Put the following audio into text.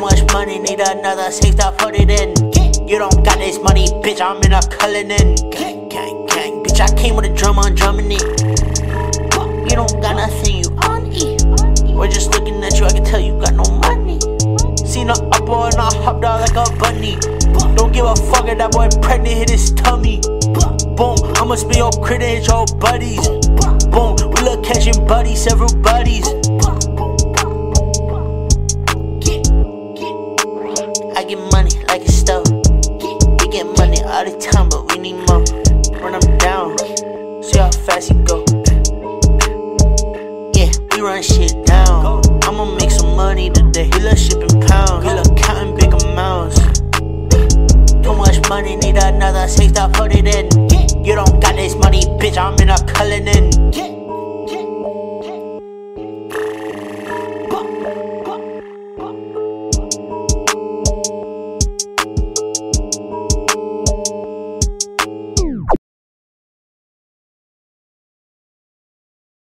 much money, need another safe to put it in. You don't got this money, bitch, I'm in a Cullinan. Gang, gang, gang, bitch, I came with a drum on drumming it. You don't got nothing, you on E. We're just looking at you, I can tell you got no money. Seen a upper and I hopped out like a bunny. Don't give a fuck if that boy pregnant hit his tummy. Boom, I'ma spin your critter, hit your buddies. Boom, we look catching buddies, several buddies. I get money like a Sto. We get money all the time, but we need more. Run them down, see how fast he go. Yeah, we run shit down. I'ma make some money today. He love shipping pounds, he love counting big amounts. Too much money, need another safe to put it in. You don't got this money, bitch, I'm in a Cullinan.